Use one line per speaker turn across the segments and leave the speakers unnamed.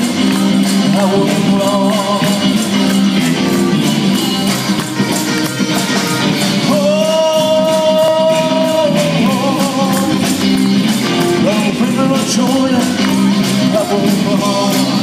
I won't wrong. Joy, I won't wrong.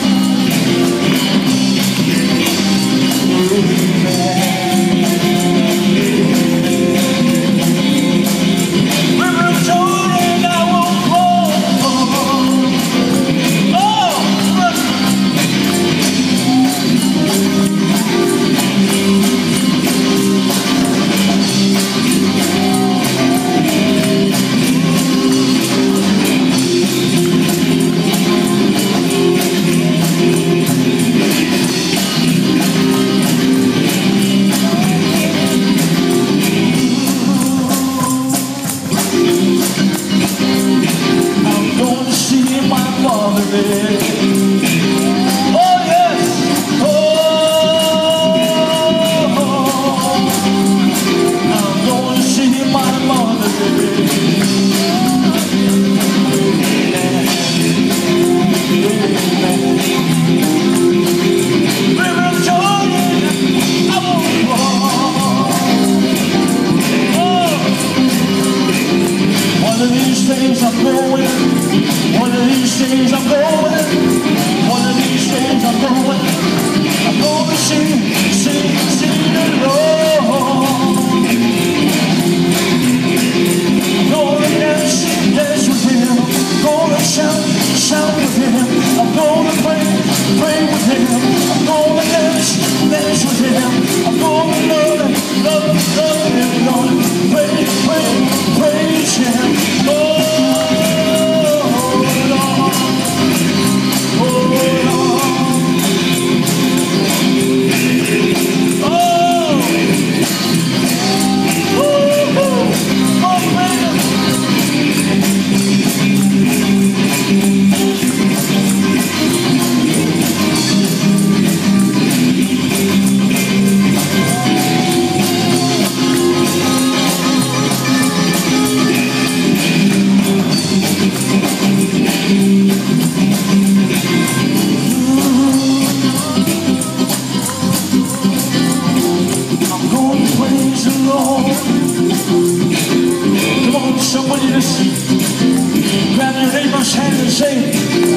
Grab your neighbor's hand and say,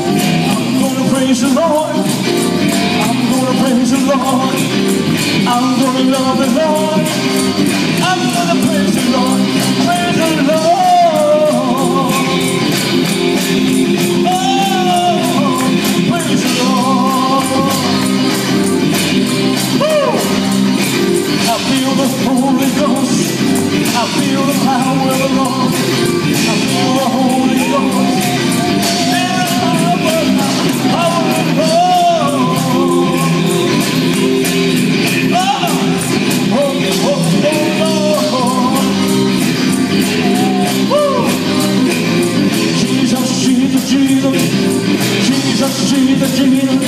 I'm gonna praise the Lord. I'm gonna praise the Lord. I'm gonna love the Lord. I'm gonna praise the Lord. Praise the Lord. Oh, praise the Lord. Woo! I feel the Holy Ghost. I feel the power of the Lord. I feel the Holy Ghost. Feel the power of the Lord. Woo! Jesus, Jesus, Jesus. Jesus, Jesus, Jesus.